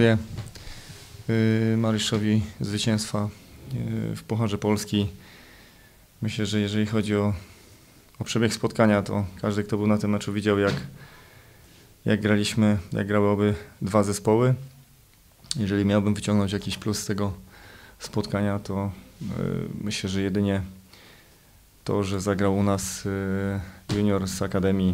gratuluję Mariuszowi zwycięstwa w Pucharze Polski. Myślę, że jeżeli chodzi o przebieg spotkania, to każdy, kto był na tym meczu, widział jak graliśmy, jak grały obydwa zespoły. Jeżeli miałbym wyciągnąć jakiś plus z tego spotkania, to myślę, że jedynie to, że zagrał u nas junior z Akademii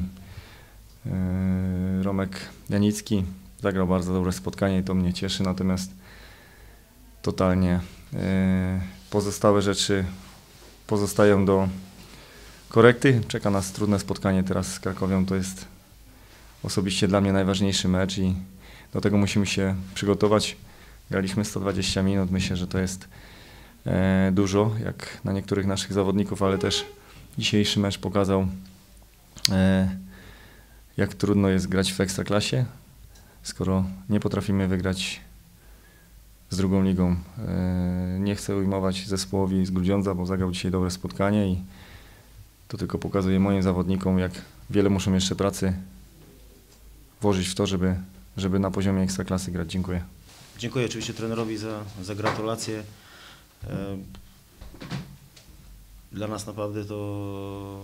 Romek Janicki. Zagrał bardzo dobre spotkanie i to mnie cieszy, natomiast totalnie pozostałe rzeczy pozostają do korekty. Czeka nas trudne spotkanie teraz z Krakowią. To jest osobiście dla mnie najważniejszy mecz i do tego musimy się przygotować. Graliśmy 120 minut. Myślę, że to jest dużo, jak na niektórych naszych zawodników, ale też dzisiejszy mecz pokazał, jak trudno jest grać w Ekstraklasie, skoro nie potrafimy wygrać z drugą ligą. Nie chcę ujmować zespołowi z Grudziądza, bo zagrał dzisiaj dobre spotkanie i to tylko pokazuje moim zawodnikom, jak wiele muszą jeszcze pracy włożyć w to, żeby na poziomie Ekstraklasy grać. Dziękuję. Dziękuję oczywiście trenerowi za gratulacje. Dla nas naprawdę to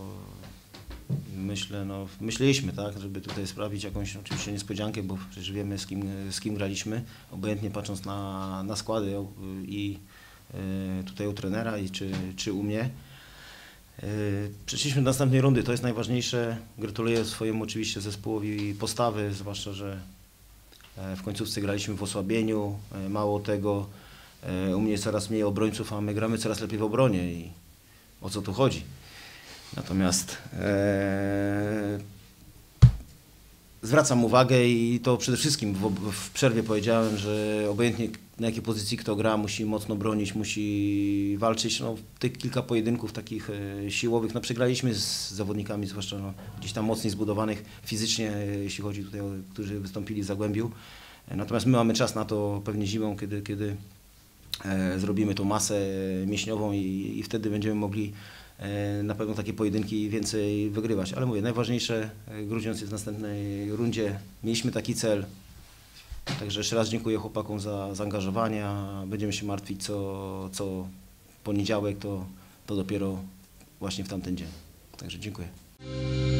myśleliśmy, tak, żeby tutaj sprawić jakąś oczywiście niespodziankę, bo przecież wiemy z kim graliśmy, obojętnie patrząc na składy i tutaj u trenera czy u mnie. Przeszliśmy do następnej rundy, to jest najważniejsze. Gratuluję swojemu oczywiście zespołowi postawy, zwłaszcza, że w końcówce graliśmy w osłabieniu. Mało tego, u mnie jest coraz mniej obrońców, a my gramy coraz lepiej w obronie i o co tu chodzi. Natomiast zwracam uwagę i to przede wszystkim w przerwie powiedziałem, że obojętnie na jakiej pozycji kto gra, musi mocno bronić, musi walczyć. No, tych kilka pojedynków takich siłowych, przegraliśmy z zawodnikami, zwłaszcza gdzieś tam mocniej zbudowanych fizycznie, jeśli chodzi tutaj o którzy wystąpili w Zagłębiu. Natomiast my mamy czas na to pewnie zimą, kiedy zrobimy tą masę mięśniową i wtedy będziemy mogli na pewno takie pojedynki więcej wygrywać. Ale mówię, najważniejsze, Grudziądz jest w następnej rundzie. Mieliśmy taki cel. Także jeszcze raz dziękuję chłopakom za zaangażowanie. Będziemy się martwić co poniedziałek, to dopiero właśnie w tamten dzień. Także dziękuję.